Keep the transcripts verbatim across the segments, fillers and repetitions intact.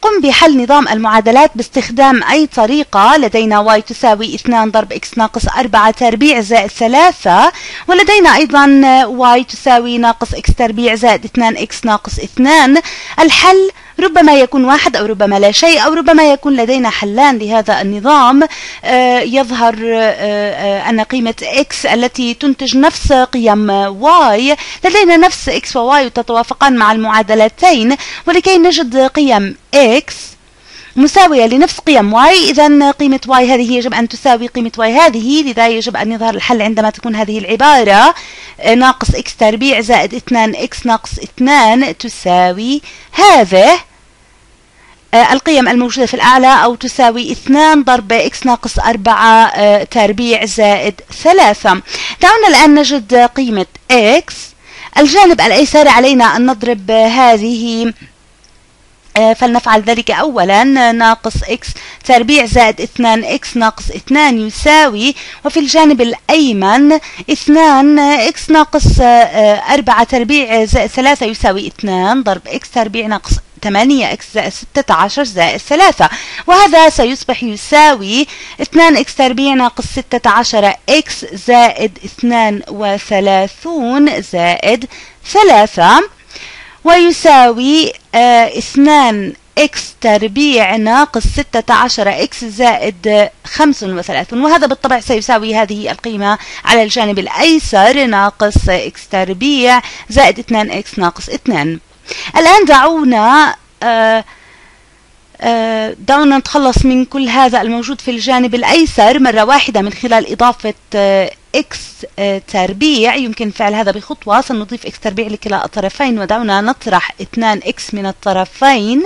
سنقوم بحل نظام المعادلات باستخدام أي طريقة. لدينا y تساوي اثنان ضرب x ناقص أربعة تربيع زائد ثلاثة، ولدينا أيضا y تساوي ناقص x تربيع زائد اثنان x ناقص اثنان. الحل ربما يكون واحد أو ربما لا شيء، أو ربما يكون لدينا حلان لهذا النظام. آه يظهر آه أن قيمة x التي تنتج نفس قيم y، لدينا نفس x و y تتوافقان مع المعادلتين، ولكي نجد قيم x مساوية لنفس قيم y، إذا قيمة y هذه يجب أن تساوي قيمة y هذه، لذا يجب أن يظهر الحل عندما تكون هذه العبارة ناقص x تربيع زائد اثنان x ناقص اثنان تساوي هذه القيم الموجودة في الأعلى، أو تساوي اثنان ضرب x ناقص أربعة تربيع زائد ثلاثة. دعونا الآن نجد قيمة x. الجانب الأيسر علينا أن نضرب هذه، فلنفعل ذلك أولا. ناقص x تربيع زائد اثنان x ناقص اثنان يساوي، وفي الجانب الأيمن اثنان x ناقص أربعة تربيع زائد ثلاثة يساوي اثنان ضرب x تربيع ناقص ثمانية x زائد ستة عشر زائد ثلاثة، وهذا سيصبح يساوي اثنان x تربيع ناقص ستة عشر x زائد اثنان وثلاثون زائد ثلاثة، ويساوي اه اثنان x تربيع ناقص ستة عشر x زائد خمسة وثلاثون، وهذا بالطبع سيساوي هذه القيمة على الجانب الأيسر ناقص x تربيع زائد اثنان x ناقص اثنان. الآن دعونا آه آه دعونا نتخلص من كل هذا الموجود في الجانب الأيسر مرة واحدة من خلال إضافة آه x آه تربيع. يمكن فعل هذا بخطوة. سنضيف x تربيع لكلا الطرفين، ودعونا نطرح اثنان x من الطرفين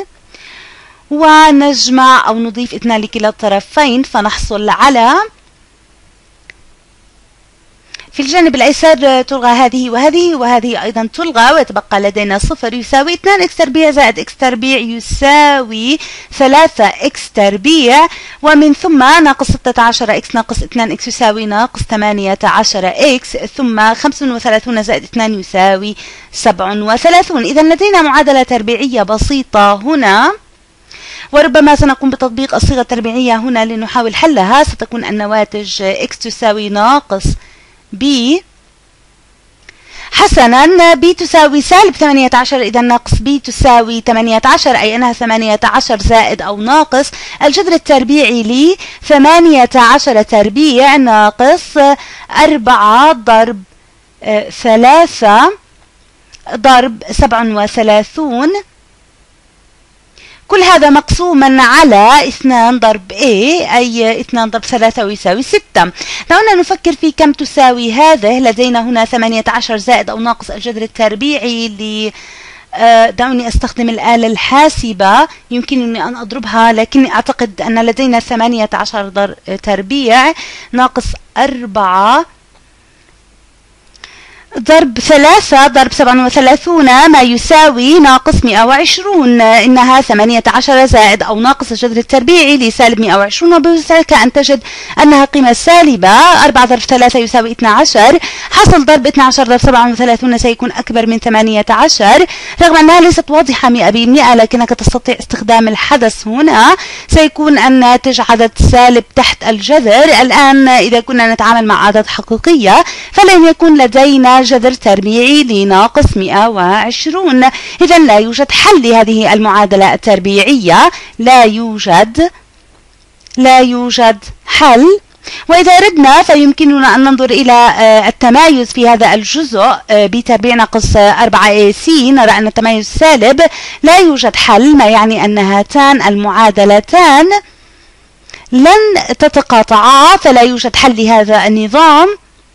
ونجمع أو نضيف اثنان لكلا الطرفين، فنحصل على في الجانب الأيسر تلغى هذه وهذه، وهذه أيضا تلغى، ويتبقى لدينا صفر يساوي اثنان x تربيع زائد x تربيع يساوي ثلاثة x تربيع، ومن ثم ناقص ستة عشر x ناقص اثنان x يساوي ناقص ثمانية عشر x، ثم خمسة وثلاثون زائد اثنان يساوي سبعة وثلاثون. إذا لدينا معادلة تربيعية بسيطة هنا، وربما سنقوم بتطبيق الصيغة التربيعية هنا لنحاول حلها. ستكون النواتج x تساوي ناقص b. حسنا، b تساوي سالب ثمانية عشر، إذا ناقص b تساوي ثمانية عشر، أي أنها ثمانية عشر زائد أو ناقص الجذر التربيعي ل ثمانية عشر تربيع ناقص أربعة ضرب ثلاثة ضرب سبعة وثلاثون، كل هذا مقسوما على اثنان ضرب a، أي اثنان ضرب ثلاثة يساوي ستة. دعونا نفكر في كم تساوي هذه. لدينا هنا ثمانية عشر زائد أو ناقص الجذر التربيعي ل دعوني أستخدم الآلة الحاسبة، يمكنني أن أضربها، لكني أعتقد أن لدينا ثمانية عشر تربيع ناقص أربعة ضرب ثلاثة ضرب سبعة وثلاثون ما يساوي ناقص مئة وعشرون. إنها ثمانية عشر زائد أو ناقص الجذر التربيعي لسالب مئة وعشرون، وبذلك أن تجد أنها قيمة سالبة. أربعة ضرب ثلاثة يساوي اثني عشر، حاصل ضرب اثني عشر ضرب سبعة وثلاثون سيكون أكبر من ثمانية عشر، رغم أنها ليست واضحة مئة بالمئة، لكنك تستطيع استخدام الحدث هنا. سيكون الناتج عدد سالب تحت الجذر. الآن إذا كنا نتعامل مع أعداد حقيقية فلن يكون لدينا جذر تربيعي لناقص مئة وعشرون، إذا لا يوجد حل لهذه المعادلة التربيعية، لا يوجد لا يوجد حل. وإذا أردنا فيمكننا أن ننظر إلى التمايز في هذا الجزء b تربيع ناقص أربعة ac، نرى أن التمايز سالب، لا يوجد حل، ما يعني أن هاتان المعادلتان لن تتقاطعا، فلا يوجد حل لهذا النظام.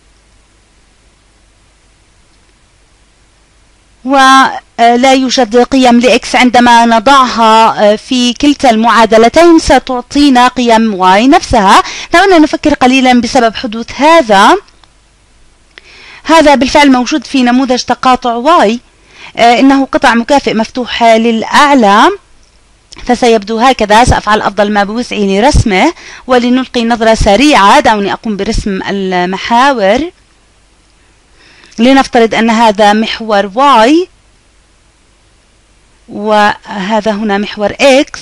ولا يوجد قيم لإكس عندما نضعها في كلتا المعادلتين ستعطينا قيم واي نفسها. دعونا نفكر قليلا بسبب حدوث هذا. هذا بالفعل موجود في نموذج تقاطع واي، إنه قطع مكافئ مفتوح للأعلى، فسيبدو هكذا. سأفعل أفضل ما بوسعي لرسمه، ولنلقي نظرة سريعة دعوني أقوم برسم المحاور. لنفترض أن هذا محور واي، وهذا هنا محور X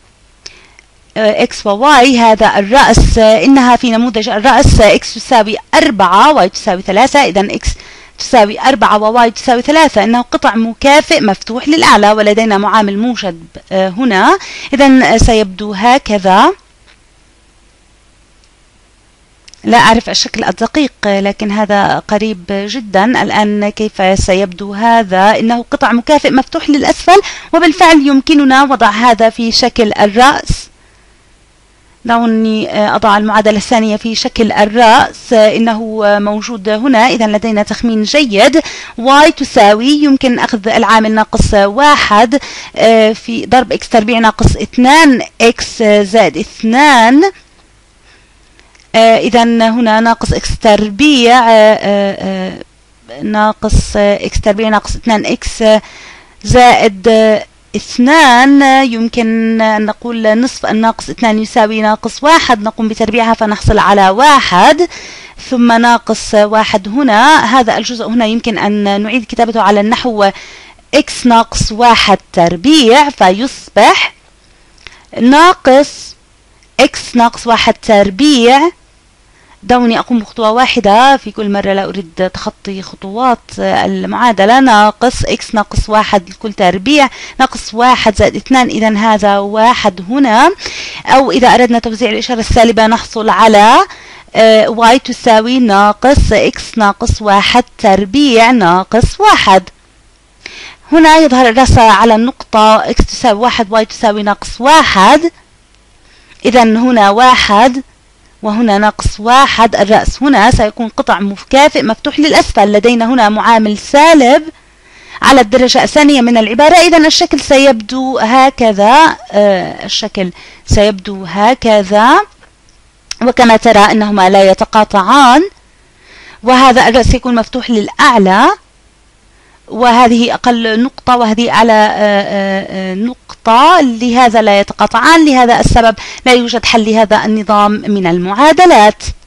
X و Y. هذا الرأس إنها في نموذج الرأس X تساوي أربعة Y تساوي ثلاثة، إذا X تساوي أربعة و Y تساوي ثلاثة، إنه قطع مكافئ مفتوح للأعلى ولدينا معامل موجب هنا، إذا سيبدو هكذا. لا أعرف الشكل الدقيق لكن هذا قريب جدا. الآن كيف سيبدو هذا؟ إنه قطع مكافئ مفتوح للأسفل، وبالفعل يمكننا وضع هذا في شكل الرأس. دعوني أضع المعادلة الثانية في شكل الرأس، إنه موجود هنا، إذا لدينا تخمين جيد. Y تساوي يمكن أخذ العامل ناقص واحد في ضرب X تربيع ناقص اثنان X زائد اثنان، إذا هنا ناقص X تربيع ناقص X تربيع ناقص اثنان X زائد اثنان. يمكن أن نقول نصف الناقص اثنان يساوي ناقص واحد، نقوم بتربيعها فنحصل على واحد، ثم ناقص واحد هنا. هذا الجزء هنا يمكن أن نعيد كتابته على النحو X ناقص واحد تربيع، فيصبح ناقص X ناقص واحد تربيع. دعوني أقوم بخطوة واحدة في كل مرة، لا أريد تخطي خطوات المعادلة. ناقص X ناقص واحد لكل تربيع ناقص واحد زائد اثنان، إذا هذا واحد هنا. أو إذا أردنا توزيع الإشارة السالبة نحصل على Y تساوي ناقص X ناقص واحد تربيع ناقص واحد. هنا يظهر الرأس على النقطة X تساوي واحد Y تساوي ناقص واحد، إذا هنا واحد وهنا ناقص واحد. الرأس هنا سيكون قطع مكافئ مفتوح للأسفل، لدينا هنا معامل سالب على الدرجة الثانية من العبارة، إذا الشكل سيبدو هكذا. آه الشكل سيبدو هكذا، وكما ترى أنهما لا يتقاطعان، وهذا الرأس يكون مفتوح للأعلى، وهذه أقل نقطة وهذه أعلى نقطة، لهذا لا يتقاطعان. لهذا السبب لا يوجد حل لهذا النظام من المعادلات.